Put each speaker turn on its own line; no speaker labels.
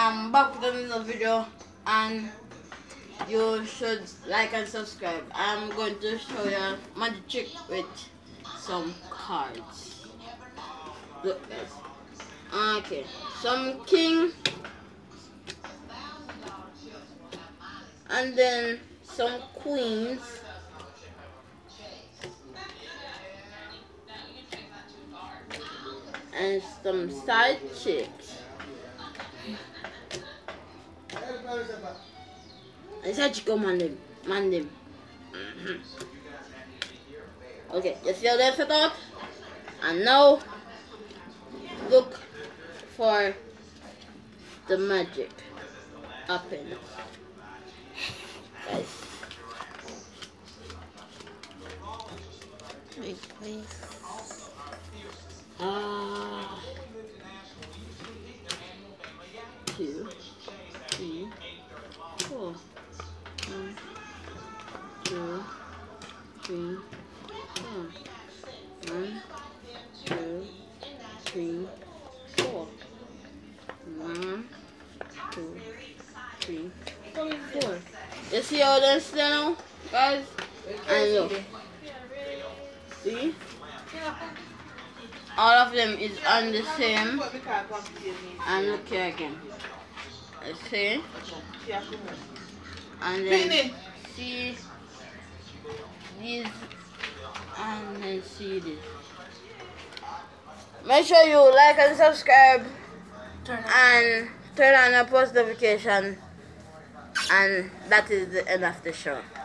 I'm back with another video, and you should like and subscribe. I'm going to show you a magic trick with some cards. Look guys. Okay, some king, and then some queens, and some side chicks. And side chick man them. Okay, you see how they set out? And now look for the magic happen. Guys.
Wait, please.
Two, three, four. 1, 2, 3, 4. 1, 2, 3, 4. 1, 2, 3, 4. You see how that's now, guys? And look. See? All of them is on the same. And look here again. You see? And then see these, and then see this. Make sure you like and subscribe, and turn on the post notification, and that is the end of the show.